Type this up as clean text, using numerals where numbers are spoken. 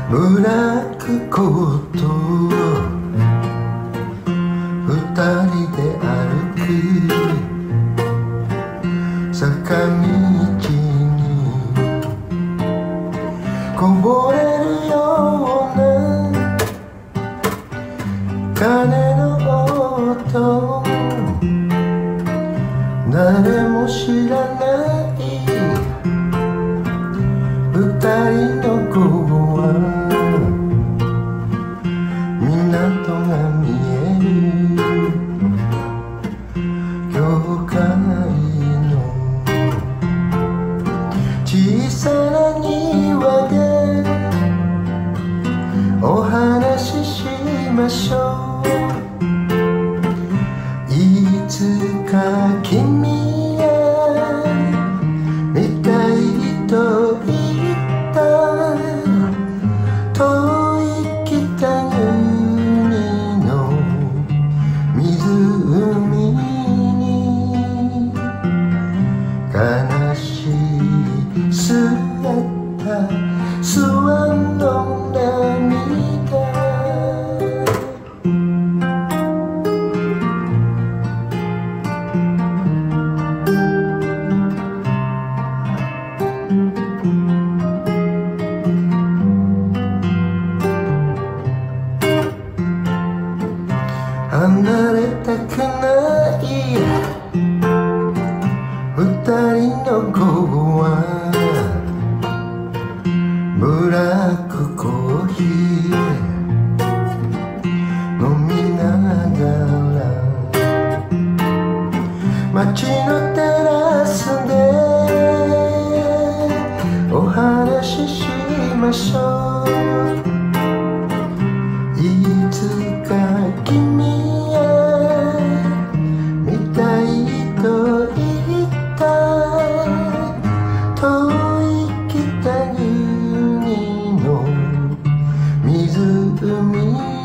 ぶらくこと二人で歩く坂道にこぼれるような鐘の音、誰も知らない二人の午後は港が見える教会の小さな庭でお話ししましょう。いつか君へ見たいと言った遠い北国の湖に悲しい姿スワンの涙離れたくない二人の午後はブラックコーヒー飲みながら街のテラスでお話ししましょう。いつか君へ見たいと言った遠い北国の湖